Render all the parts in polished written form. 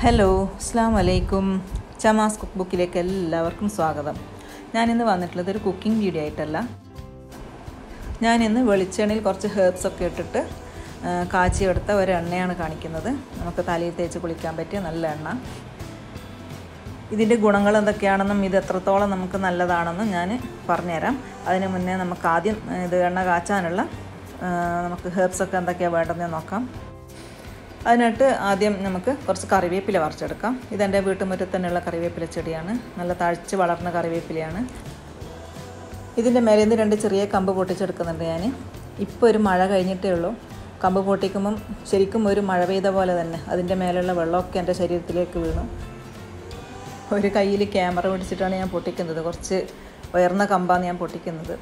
Hello, അസ്സലാമു അലൈക്കും. ചമാസ് cook ബുക്കിലേക്ക് എല്ലാവർക്കും സ്വാഗതം. ഞാനിന്ന് വന്നിട്ടുള്ളത് ഒരു കുക്കിംഗ് വീഡിയോ ആയിട്ടല്ല. ഞാനിന്ന് വെളിച്ചെണ്ണയിൽ കുറച്ച് ഹെർബ്സ് ഒക്കെ ഇട്ടിട്ട് കാച്ചിയെടുത്ത ഒരു എണ്ണയാണ് കാണിക്കുന്നത്. നമുക്ക് തലയിൽ തേച്ച് കുളിക്കാൻ പറ്റിയ നല്ല എണ്ണ. ഇതിൻ്റെ ഗുണങ്ങൾ എന്തൊക്കെയാണെന്നും ഇത് എത്രത്തോളം നമുക്ക് നല്ലതാണെന്നും ഞാൻ പറഞ്ഞുതരാം. അതിന് മുന്നേ നമുക്ക് ആദ്യം ഇത് എണ്ണ കാച്ചാനുള്ള നമുക്ക് ഹെർബ്സൊക്കെ എന്തൊക്കെയാണ് വേണ്ടതെന്ന് നോക്കാം. അതിനായിട്ട് ആദ്യം നമുക്ക് കുറച്ച് കറിവേപ്പില പറിച്ചെടുക്കാം. ഇതെൻ്റെ വീട്ടുമുറ്റത്ത് തന്നെയുള്ള കറിവേപ്പില ചെടിയാണ്. നല്ല തഴച്ച് വളർന്ന കറിവേപ്പിലയാണ്. ഇതിൻ്റെ മേലെ നിന്ന് 2 ചെറിയ കമ്പ് പൊട്ടിച്ചെടുക്കുന്നുണ്ട് ഞാൻ. ഇപ്പോൾ ഒരു മഴ കഴിഞ്ഞിട്ടേ ഉള്ളൂ. കമ്പ് പൊട്ടിക്കുമ്പം ശരിക്കും ഒരു മഴ പെയ്ത പോലെ തന്നെ അതിൻ്റെ മേലുള്ള വെള്ളമൊക്കെ എൻ്റെ ശരീരത്തിലേക്ക് വീണു. ഒരു കയ്യിൽ ക്യാമറ പിടിച്ചിട്ടാണ് ഞാൻ പൊട്ടിക്കുന്നത്. കുറച്ച് ഉയർന്ന കമ്പാണ് ഞാൻ പൊട്ടിക്കുന്നത്.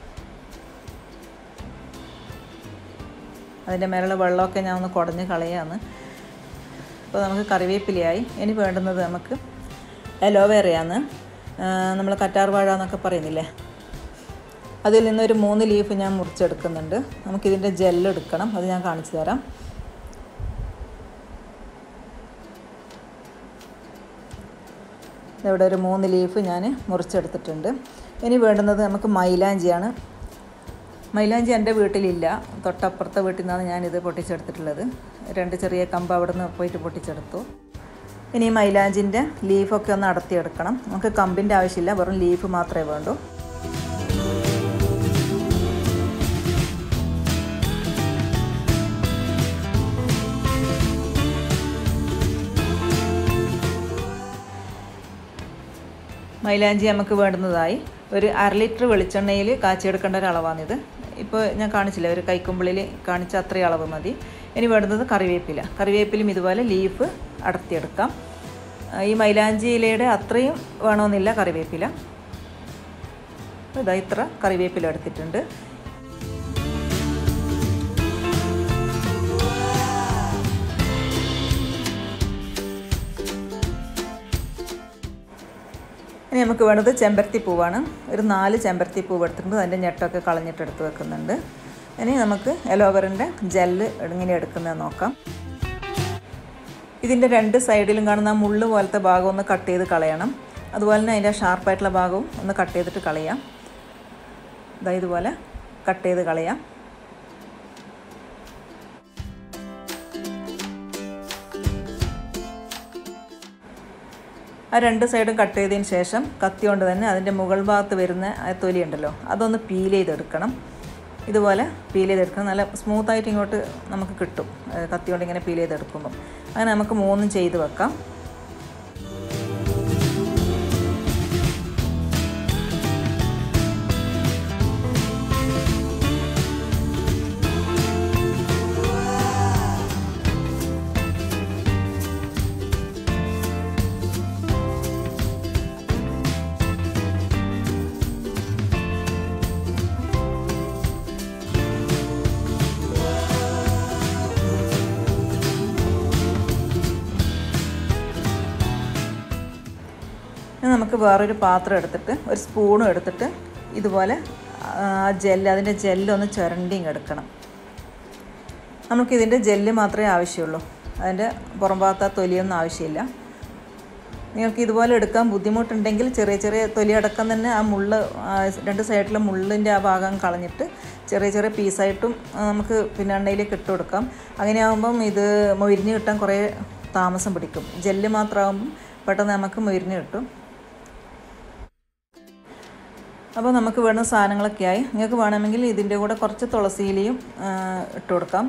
അതിൻ്റെ മേലുള്ള വെള്ളമൊക്കെ ഞാൻ ഒന്ന് കുടഞ്ഞ് കളയാണ്. അപ്പോൾ നമുക്ക് കറിവേപ്പിലയായി. ഇനി വേണ്ടുന്നത് നമുക്ക് അലോവേറയാണ്. നമ്മൾ കറ്റാർ വാഴ എന്നൊക്കെ പറയുന്നില്ലേ, അതിൽ നിന്നൊരു 3 ലീഫ് ഞാൻ മുറിച്ചെടുക്കുന്നുണ്ട്. നമുക്കിതിൻ്റെ ജെല്ലെടുക്കണം. അത് ഞാൻ കാണിച്ചു തരാം. ഇവിടെ ഒരു 3 ലീഫ് ഞാൻ മുറിച്ചെടുത്തിട്ടുണ്ട്. ഇനി വേണ്ടുന്നത് നമുക്ക് മൈലാഞ്ചിയാണ്. മൈലാഞ്ചി എൻ്റെ വീട്ടിലില്ല, തൊട്ടപ്പുറത്തെ വീട്ടിൽ നിന്നാണ് ഞാനിത് പൊട്ടിച്ചെടുത്തിട്ടുള്ളത്. 2 ചെറിയ കമ്പ് അവിടെ നിന്ന് പോയിട്ട് പൊട്ടിച്ചെടുത്തു. ഇനി മൈലാഞ്ചിൻ്റെ ലീഫൊക്കെ ഒന്ന് അടർത്തിയെടുക്കണം. നമുക്ക് കമ്പിൻ്റെ ആവശ്യമില്ല, വെറും ലീഫ് മാത്രമേ വേണ്ടൂ. മൈലാഞ്ചി നമുക്ക് വേണ്ടുന്നതായി ഒരു 1/2 ലിറ്റർ വെളിച്ചെണ്ണയിൽ കാച്ചിയെടുക്കേണ്ട ഒരു അളവാണിത്. ഇപ്പോൾ ഞാൻ കാണിച്ചില്ല, ഒരു കൈക്കുമ്പിളിൽ കാണിച്ച അത്രയും അളവ് മതി. ഇനി വേണ്ടുന്നത് കറിവേപ്പില. കറിവേപ്പിലും ഇതുപോലെ ലീഫ് അടർത്തിയെടുക്കാം. ഈ മൈലാഞ്ചി ഇലയുടെ അത്രയും വേണമെന്നില്ല കറിവേപ്പില. ഇതാ ഇത്ര കറിവേപ്പില എടുത്തിട്ടുണ്ട്. ഇനി നമുക്ക് വേണ്ടത് ചെമ്പരത്തി പൂവാണ്. ഒരു 4 ചെമ്പരത്തി പൂവ് എടുത്തിട്ടുണ്ട്. അതിൻ്റെ ഞെട്ടൊക്കെ കളഞ്ഞിട്ട് എടുത്ത് വെക്കുന്നുണ്ട്. ഇനി നമുക്ക് അലോവേറിൻ്റെ ജെല്ല് എങ്ങനെ എടുക്കുന്നത് നോക്കാം. ഇതിൻ്റെ 2 സൈഡിലും കാണുന്ന മുള്ള് പോലത്തെ ഭാഗം ഒന്ന് കട്ട് ചെയ്ത് കളയണം. അതുപോലെ തന്നെ അതിൻ്റെ ഷാർപ്പായിട്ടുള്ള ഭാഗവും ഒന്ന് കട്ട് ചെയ്തിട്ട് കളയാം. ഇതുപോലെ കട്ട് ചെയ്ത് കളയാം. ആ 2 സൈഡും കട്ട് ചെയ്തതിന് ശേഷം കത്തി കൊണ്ട് തന്നെ അതിൻ്റെ മുകൾ ഭാഗത്ത് വരുന്ന തൊലി ഉണ്ടല്ലോ, അതൊന്ന് പീൽ ചെയ്തെടുക്കണം. ഇതുപോലെ പീൽ ചെയ്തെടുക്കണം. നല്ല സ്മൂത്തായിട്ട് ഇങ്ങോട്ട് നമുക്ക് കിട്ടും കത്തി കൊണ്ട് ഇങ്ങനെ പീൽ ചെയ്തെടുക്കുമ്പം. അങ്ങനെ നമുക്ക് 3 ചെയ്ത് വെക്കാം. നമുക്ക് വേറൊരു പാത്രം എടുത്തിട്ട് ഒരു സ്പൂണും എടുത്തിട്ട് ഇതുപോലെ അതിൻ്റെ ജെല്ലൊന്ന് ചുരണ്ടിങ് എടുക്കണം. നമുക്കിതിൻ്റെ ജെല്ല് മാത്രമേ ആവശ്യമുള്ളൂ. അതിൻ്റെ പുറം ഭാഗത്ത് തൊലിയൊന്നും ആവശ്യമില്ല. നിങ്ങൾക്ക് ഇതുപോലെ എടുക്കാൻ ബുദ്ധിമുട്ടുണ്ടെങ്കിൽ ചെറിയ ചെറിയ തൊലി അടക്കം തന്നെ ആ മുള്ള് 2 സൈഡിലെ മുള്ളിൻ്റെ ആ ഭാഗം കളഞ്ഞിട്ട് ചെറിയ ചെറിയ പീസായിട്ടും നമുക്ക് പിന്നെ എണ്ണയിലേക്ക് ഇട്ട് കൊടുക്കാം. അങ്ങനെയാകുമ്പം ഇത് മൊരിഞ്ഞ് കിട്ടാൻ കുറേ താമസം പിടിക്കും. ജെല്ല് മാത്രമാകുമ്പം പെട്ടെന്ന് നമുക്ക് മൊരിഞ്ഞ് കിട്ടും. അപ്പോൾ നമുക്ക് വേണ്ട സാധനങ്ങളൊക്കെയായി. നിങ്ങൾക്ക് വേണമെങ്കിൽ ഇതിൻ്റെ കൂടെ കുറച്ച് തുളസിയിലയും ഇട്ട് കൊടുക്കാം.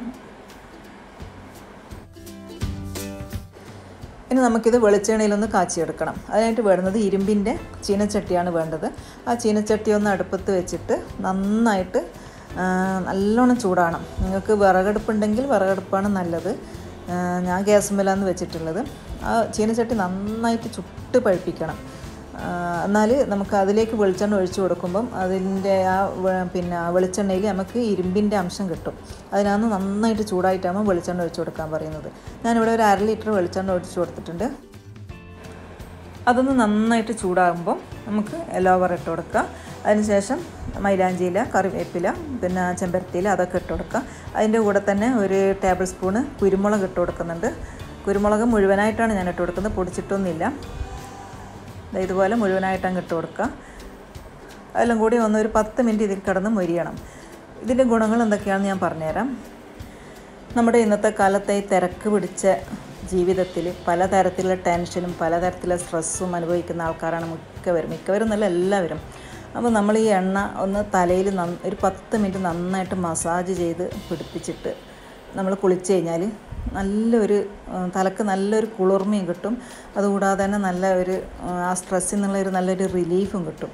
ഇനി നമുക്കിത് വെളിച്ചെണ്ണയിലൊന്ന് കാച്ചിയെടുക്കണം. അതിനായിട്ട് വേണ്ടുന്നത് ഇരുമ്പിൻ്റെ ചീനച്ചട്ടിയാണ് വേണ്ടത്. ആ ചീനച്ചട്ടി ഒന്ന് അടുപ്പത്ത് വെച്ചിട്ട് നന്നായിട്ട് നല്ലോണം ചൂടാണം. നിങ്ങൾക്ക് വിറകടുപ്പുണ്ടെങ്കിൽ വിറകടുപ്പാണ് നല്ലത്. ഞാൻ ഗ്യാസുമ്മലാണ് വെച്ചിട്ടുള്ളത്. ആ ചീനച്ചട്ടി നന്നായിട്ട് ചുട്ട് പഴുപ്പിക്കണം. എന്നാൽ നമുക്ക് അതിലേക്ക് വെളിച്ചെണ്ണ ഒഴിച്ചു കൊടുക്കുമ്പം അതിൻ്റെ പിന്നെ വെളിച്ചെണ്ണയിൽ നമുക്ക് ഇരുമ്പിൻ്റെ അംശം കിട്ടും. അതിനാണ് നന്നായിട്ട് ചൂടായിട്ടാകുമ്പോൾ വെളിച്ചെണ്ണ ഒഴിച്ചു കൊടുക്കാൻ പറയുന്നത്. ഞാനിവിടെ ഒരു 1/2 ലിറ്റർ വെളിച്ചെണ്ണ ഒഴിച്ചു കൊടുത്തിട്ടുണ്ട്. അതൊന്ന് നന്നായിട്ട് ചൂടാകുമ്പോൾ നമുക്ക് അലോവേറ ഇട്ട് കൊടുക്കുക. അതിനുശേഷം മൈലാഞ്ചിയില, കറിവേപ്പില, പിന്നെ ചെമ്പരത്തിയില അതൊക്കെ ഇട്ട് കൊടുക്കുക. അതിൻ്റെ കൂടെ തന്നെ ഒരു ടേബിൾ സ്പൂണ് കുരുമുളക് ഇട്ട് കൊടുക്കുന്നുണ്ട്. കുരുമുളക് മുഴുവനായിട്ടാണ് ഞാൻ ഇട്ട് കൊടുക്കുന്നത്, പൊടിച്ചിട്ടൊന്നുമില്ല. ഇതുപോലെ മുഴുവനായിട്ട് അങ്ങ് ഇട്ട് കൊടുക്കുക. അതെല്ലാം കൂടി ഒരു 10 മിനിറ്റ് ഇതിൽ കിടന്ന് മൊരിയണം. ഇതിൻ്റെ ഗുണങ്ങൾ എന്തൊക്കെയാണെന്ന് ഞാൻ പറഞ്ഞുതരാം. നമ്മുടെ ഇന്നത്തെ കാലത്തെ ഈ തിരക്ക് പിടിച്ച ജീവിതത്തിൽ പലതരത്തിലുള്ള ടെൻഷനും പലതരത്തിലുള്ള സ്ട്രെസ്സും അനുഭവിക്കുന്ന ആൾക്കാരാണ് മിക്കവരും എന്നല്ല എല്ലാവരും. അപ്പോൾ നമ്മൾ ഈ എണ്ണ ഒന്ന് തലയിൽ ഒരു 10 മിനിറ്റ് നന്നായിട്ട് മസാജ് ചെയ്ത് പിടിപ്പിച്ചിട്ട് നമ്മൾ കുളിച്ച് കഴിഞ്ഞാൽ തലക്ക് നല്ലൊരു കുളിർമയും കിട്ടും. അതുകൂടാതെ തന്നെ ആ സ്ട്രെസ്സിൽ നിന്നുള്ളൊരു നല്ലൊരു റിലീഫും കിട്ടും.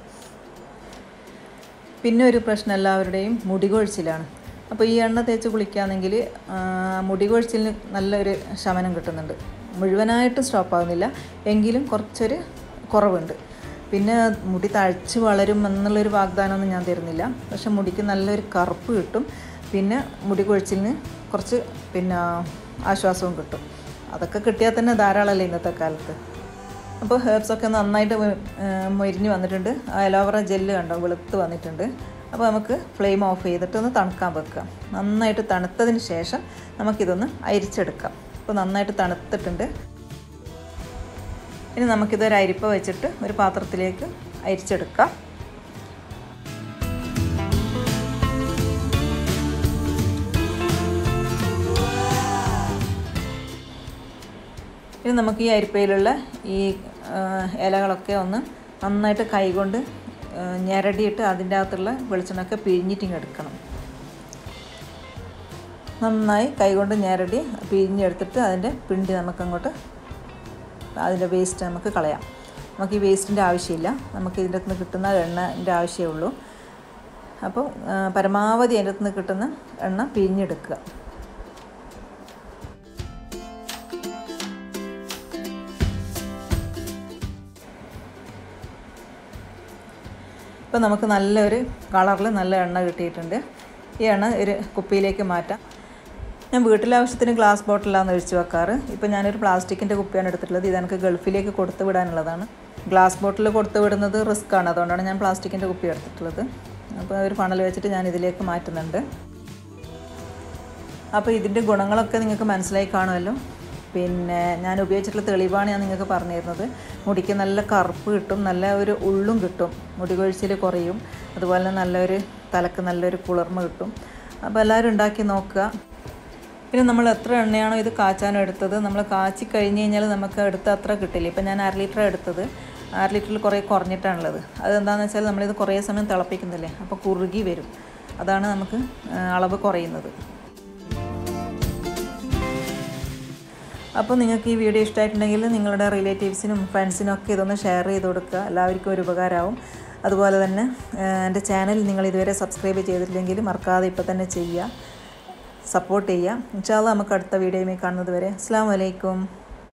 പിന്നെ ഒരു പ്രശ്നം എല്ലാവരുടെയും മുടി കൊഴിച്ചിലാണ്. അപ്പോൾ ഈ എണ്ണ തേച്ച് കുളിക്കുകയാണെങ്കിൽ മുടി കൊഴിച്ചിലിന് നല്ലൊരു ശമനം കിട്ടുന്നുണ്ട്. മുഴുവനായിട്ട് സ്റ്റോപ്പ് ആകുന്നില്ല, എങ്കിലും കുറച്ചൊരു കുറവുണ്ട്. പിന്നെ മുടി തഴച്ച് വളരും എന്നുള്ളൊരു വാഗ്ദാനമൊന്നും ഞാൻ തരുന്നില്ല. പക്ഷെ മുടിക്ക് നല്ലൊരു കറുപ്പ് കിട്ടും. പിന്നെ മുടി കൊഴിച്ചിലിന് കുറച്ച് ആശ്വാസവും കിട്ടും. അതൊക്കെ കിട്ടിയാൽ തന്നെ ധാരാളമല്ലേ ഇന്നത്തെ കാലത്ത്. അപ്പോൾ ഹെർബ്സൊക്കെ നന്നായിട്ട് മൊരിഞ്ഞ് വന്നിട്ടുണ്ട്. അലോവേറ ജെല്ല് കണ്ടോ വെളുത്ത് വന്നിട്ടുണ്ട്. അപ്പോൾ നമുക്ക് ഫ്ലെയിം ഓഫ് ചെയ്തിട്ട് ഒന്ന് തണുക്കാൻ വെക്കുക. നന്നായിട്ട് തണുത്തതിന് ശേഷം നമുക്കിതൊന്ന് അരിച്ചെടുക്കാം. അപ്പോൾ നന്നായിട്ട് തണുത്തിട്ടുണ്ട്. ഇനി നമുക്കിതൊരു അരിപ്പ വെച്ചിട്ട് ഒരു പാത്രത്തിലേക്ക് അരിച്ചെടുക്കാം. ഇനി നമുക്ക് ഈ അരിപ്പയിലുള്ള ഈ ഇലകളൊക്കെ ഒന്ന് നന്നായിട്ട് കൈകൊണ്ട് ഞെരടിയിട്ട് അതിൻ്റെ അകത്തുള്ള വെളിച്ചെണ്ണയൊക്കെ പിഴിഞ്ഞിട്ടിങ്ങ് എടുക്കണം. നന്നായി കൈകൊണ്ട് ഞെരടി പിഴിഞ്ഞെടുത്തിട്ട് അതിൻ്റെ പിണ്ടി അതിൻ്റെ വേസ്റ്റ് നമുക്ക് കളയാം. നമുക്ക് ഈ വേസ്റ്റിൻ്റെ ആവശ്യമില്ല, നമുക്ക് ഇതിൻ്റെ അകത്ത് നിന്ന് കിട്ടുന്ന എണ്ണൻ്റെ ആവശ്യമേ ഉള്ളൂ. അപ്പോൾ പരമാവധി അതിൻ്റെ അകത്ത് നിന്ന് കിട്ടുന്ന എണ്ണ പിഴിഞ്ഞെടുക്കുക. ഇപ്പോൾ നമുക്ക് നല്ലൊരു കളറിൽ നല്ല എണ്ണ കിട്ടിയിട്ടുണ്ട്. ഈ എണ്ണ ഒരു കുപ്പിയിലേക്ക് മാറ്റാം. ഞാൻ വീട്ടിലാവശ്യത്തിന് ഗ്ലാസ് ബോട്ടിലാണ് ഒഴിച്ച് വെക്കാറ്. ഇപ്പോൾ ഞാനൊരു പ്ലാസ്റ്റിക്കിൻ്റെ കുപ്പിയാണ് എടുത്തിട്ടുള്ളത്. ഇതെനിക്ക് ഗൾഫിലേക്ക് കൊടുത്തു വിടാനുള്ളതാണ്. ഗ്ലാസ് ബോട്ടിൽ കൊടുത്തു വിടുന്നത് റിസ്ക്കാണ്, അതുകൊണ്ടാണ് ഞാൻ പ്ലാസ്റ്റിക്കിൻ്റെ കുപ്പി എടുത്തിട്ടുള്ളത്. അപ്പോൾ ഒരു ഫണൽ വെച്ചിട്ട് ഞാൻ ഇതിലേക്ക് മാറ്റുന്നുണ്ട്. അപ്പോൾ ഇതിൻ്റെ ഗുണങ്ങളൊക്കെ നിങ്ങൾക്ക് മനസ്സിലായി കാണുമല്ലോ. പിന്നെ ഞാൻ ഉപയോഗിച്ചിട്ടുള്ള തെളിവാണ് ഞാൻ നിങ്ങൾക്ക് പറഞ്ഞു തരുന്നത്. മുടിക്ക് നല്ല കറുപ്പ് കിട്ടും, നല്ല ഒരു ഉള്ളും കിട്ടും, മുടി കൊഴിച്ചിൽ കുറയും, അതുപോലെ തന്നെ തലക്ക് നല്ലൊരു കുളിർമ കിട്ടും. അപ്പോൾ എല്ലാവരും ഉണ്ടാക്കി നോക്കുക. പിന്നെ നമ്മൾ എത്ര എണ്ണയാണോ ഇത് കാച്ചാൻ എടുത്തത്, നമ്മൾ കാച്ചി കഴിഞ്ഞ് കഴിഞ്ഞാൽ നമുക്ക് എടുത്ത അത്ര കിട്ടില്ല. ഇപ്പം ഞാൻ 1/2 ലിറ്റർ എടുത്തത്, 1/2 ലിറ്ററിൽ കുറേ കുറഞ്ഞിട്ടാണുള്ളത്. അതെന്താണെന്ന് വെച്ചാൽ നമ്മളിത് കുറേ സമയം തിളപ്പിക്കുന്നില്ലേ, അപ്പോൾ കുറുകി വരും. അതാണ് നമുക്ക് അളവ് കുറയുന്നത്. അപ്പോൾ നിങ്ങൾക്ക് ഈ വീഡിയോ ഇഷ്ടമായിട്ടുണ്ടെങ്കിൽ നിങ്ങളുടെ റിലേറ്റീവ്സിനും ഫ്രണ്ട്സിനും ഒക്കെ ഇതൊന്ന് ഷെയർ ചെയ്ത് കൊടുക്കുക. എല്ലാവർക്കും ഒരു ഉപകാരമാവും. അതുപോലെ തന്നെ എൻ്റെ ചാനൽ നിങ്ങൾ ഇതുവരെ സബ്സ്ക്രൈബ് ചെയ്തിട്ടില്ലെങ്കിൽ മറക്കാതെ ഇപ്പോൾ തന്നെ ചെയ്യുക, സപ്പോർട്ട് ചെയ്യുക. ഇൻഷാ അല്ലാഹ് നമുക്ക് അടുത്ത വീഡിയോയുമായി കാണുന്നത് വരെ അസ്സലാമു അലൈക്കും.